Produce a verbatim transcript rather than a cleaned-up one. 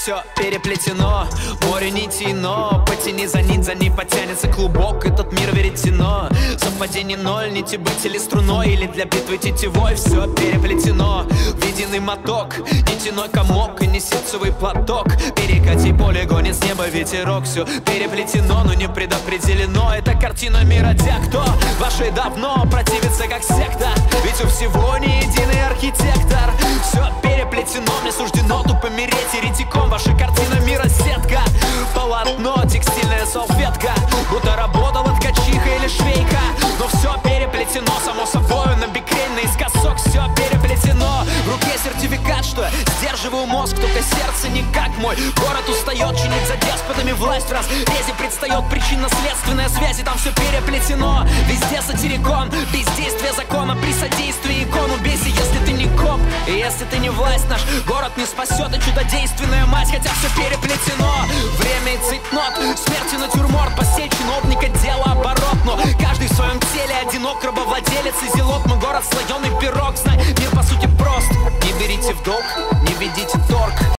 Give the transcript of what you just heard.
Все переплетено, море нитей, но потяни за нить, за ней потянется клубок. Этот мир веретено, совпадение ноль, нити быть или струной, или для битвы тетевой. Все переплетено в единый моток, нитяной комок и не ситцевый платок. Перекати поле, гонит с неба ветерок. Все переплетено, но не предопределено. Это картина мира тех, кто вашей давно противится как секта. Ведь у всего не единый архитектор. Все переплетено, мне суждено тупо мереть еретиком. Ваша картина мира сетка, полотно, текстильная салфетка, будто работала ткачиха или швейка. Но все переплетено, само собой, на бикрень, наискосок. Все переплетено, в руке сертификат, что сдерживаю мозг, только сердце не как мой. Город устает чинить за деспотами власть. В разрезе предстает причинно-следственная связь, и там все переплетено. Везде сатирикон, бездействие закона при содействии икону. Бейся, если ты не коп, и если ты не власть. Наш город не спасет, и чудодейственная мать, хотя все переплетено. Время и цейтнот, смерти натюрморт, посей чиновника, дело оборот. Но каждый в своем теле одинок, рабовладелец и зелот. Мы город слоеный пирог, знай, мир по сути прост. Не берите в долг, не ведите